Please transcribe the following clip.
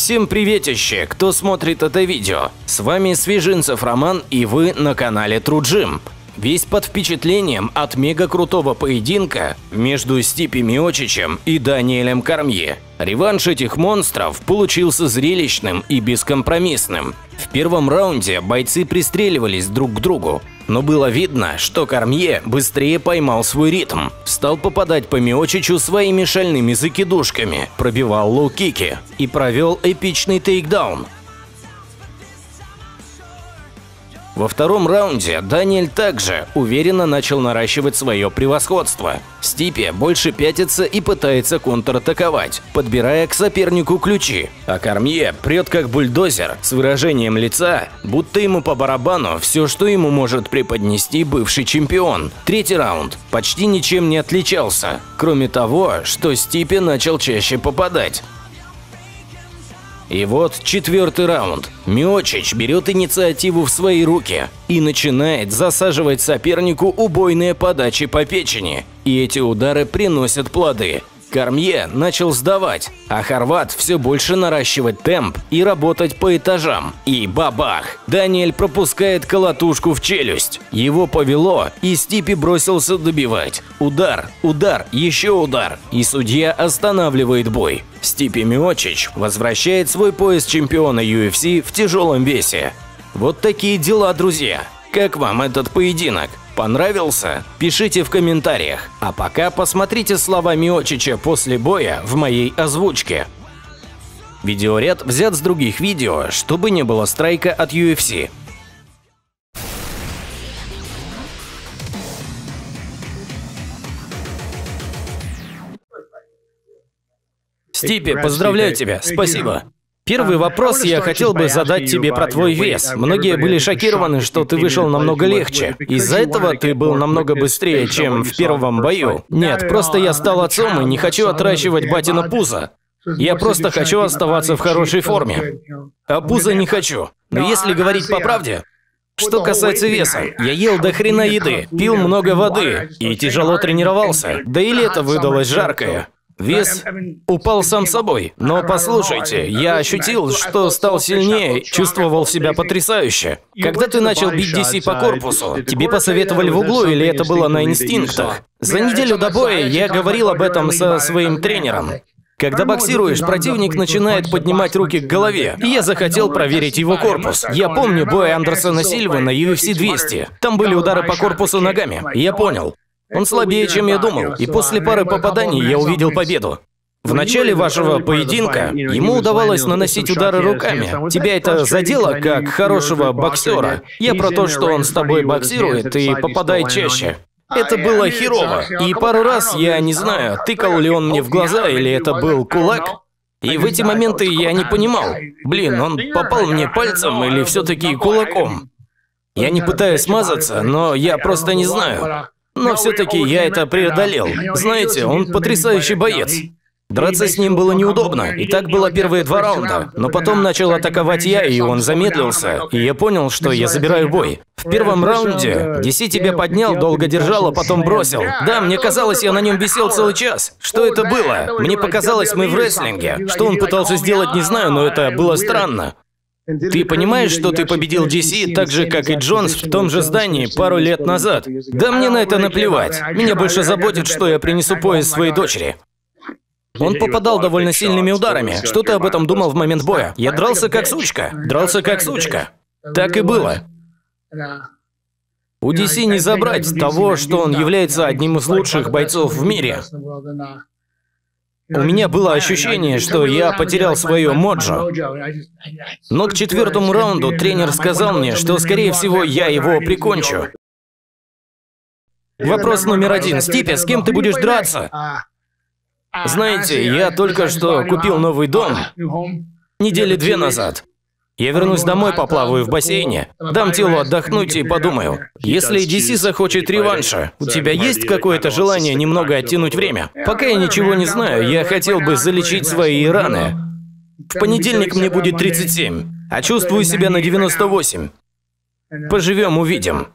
Всем приветище, кто смотрит это видео. С вами Свежинцев Роман, и вы на канале True Gym. Весь под впечатлением от мега крутого поединка между Стипе Миочичем и Даниэлем Кормье. Реванш этих монстров получился зрелищным и бескомпромиссным. В первом раунде бойцы пристреливались друг к другу, но было видно, что Кормье быстрее поймал свой ритм, стал попадать по Миочичу своими шальными закидушками, пробивал лоу-кики и провел эпичный тейкдаун. Во втором раунде Даниэль также уверенно начал наращивать свое превосходство. Стипе больше пятится и пытается контратаковать, подбирая к сопернику ключи, а Кормье прет как бульдозер с выражением лица, будто ему по барабану все, что ему может преподнести бывший чемпион. Третий раунд почти ничем не отличался, кроме того, что Стипе начал чаще попадать. И вот четвертый раунд. Миочич берет инициативу в свои руки и начинает засаживать сопернику убойные подачи по печени. И эти удары приносят плоды. Кормье начал сдавать, а хорват все больше наращивать темп и работать по этажам. И бабах! Даниэль пропускает колотушку в челюсть. Его повело, и Стипе бросился добивать. Удар, удар, еще удар. И судья останавливает бой. Стипе Миочич возвращает свой пояс чемпиона UFC в тяжелом весе. Вот такие дела, друзья. Как вам этот поединок? Понравился? Пишите в комментариях. А пока посмотрите слова Миочича после боя в моей озвучке. Видеоряд взят с других видео, чтобы не было страйка от UFC. Стипе, поздравляю тебя, спасибо. Первый вопрос я хотел бы задать тебе про твой вес. Многие были шокированы, что ты вышел намного легче. Из-за этого ты был намного быстрее, чем в первом бою. Нет, просто я стал отцом и не хочу отращивать батина пузо. Я просто хочу оставаться в хорошей форме. А пузо не хочу. Но если говорить по правде, что касается веса, я ел до хрена еды, пил много воды и тяжело тренировался. Да и лето выдалось жаркое. Вес упал сам собой, но послушайте, я ощутил, что стал сильнее, чувствовал себя потрясающе. Когда ты начал бить DC по корпусу, тебе посоветовали в углу или это было на инстинктах? За неделю до боя я говорил об этом со своим тренером. Когда боксируешь, противник начинает поднимать руки к голове, и я захотел проверить его корпус. Я помню бой Андерсона Сильвы на UFC 200. Там были удары по корпусу ногами, и я понял. Он слабее, чем я думал, и после пары попаданий я увидел победу. В начале вашего поединка ему удавалось наносить удары руками. Тебя это задело как хорошего боксера? Я про то, что он с тобой боксирует и попадает чаще. Это было херово, и пару раз, я не знаю, тыкал ли он мне в глаза или это был кулак. И в эти моменты я не понимал, блин, он попал мне пальцем или все-таки кулаком. Я не пытаюсь смазаться, но я просто не знаю. Но все-таки я это преодолел. Знаете, он потрясающий боец. Драться с ним было неудобно, и так было первые два раунда. Но потом начал атаковать я, и он замедлился, и я понял, что я забираю бой. В первом раунде DC тебя поднял, долго держал, а потом бросил. Да, мне казалось, я на нем висел целый час. Что это было? Мне показалось, мы в рестлинге. Что он пытался сделать, не знаю, но это было странно. Ты понимаешь, что ты победил DC так же, как и Джонс в том же здании пару лет назад? Да мне на это наплевать. Меня больше заботит, что я принесу пояс своей дочери. Он попадал довольно сильными ударами. Что ты об этом думал в момент боя? Я дрался как сучка. Дрался как сучка. Так и было. У DC не забрать того, что он является одним из лучших бойцов в мире. У меня было ощущение, что я потерял свое моджо. Но к четвертому раунду тренер сказал мне, что, скорее всего, я его прикончу. Вопрос номер один. Стипе, с кем ты будешь драться? Знаете, я только что купил новый дом. Недели 2 назад. Я вернусь домой, поплаваю в бассейне, дам телу отдохнуть и подумаю, если DC захочет реванша, у тебя есть какое-то желание немного оттянуть время? Пока я ничего не знаю, я хотел бы залечить свои раны. В понедельник мне будет 37, а чувствую себя на 98. Поживем, увидим.